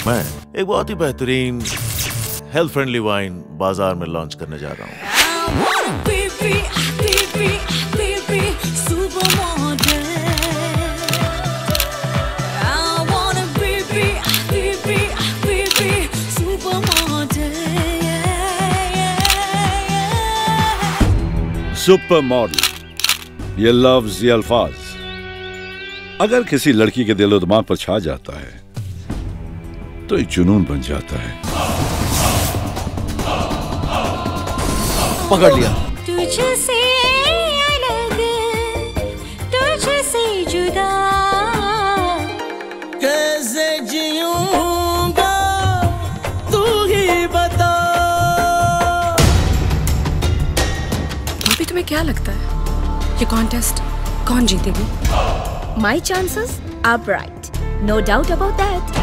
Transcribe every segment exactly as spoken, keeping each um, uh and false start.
मैं एक बहुत ही बेहतरीन हेल्थ फ्रेंडली वाइन बाजार में लॉन्च करने जा रहा हूँ। सुपर मॉडल, ये लफ्ज, ये अल्फाज अगर किसी लड़की के दिलो दिमाग पर छा जाता है तो एक जुनून बन जाता है। पकड़ लिया। तुझसे अलग, तुझसे जुदा, कैसे जीऊंगा तू ही बता। भाभी तुम्हें क्या लगता है ये कॉन्टेस्ट कौन जीतेगी? My chances are bright, no doubt about that.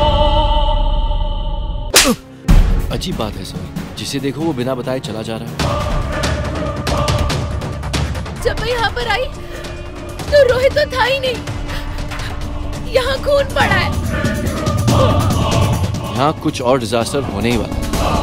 अजीब बात है सर, जिसे देखो वो बिना बताए चला जा रहा है। जब मैं यहाँ पर आई तो रोहित तो था ही नहीं, यहाँ खून पड़ा है। यहाँ कुछ और डिजास्टर होने ही वाला है।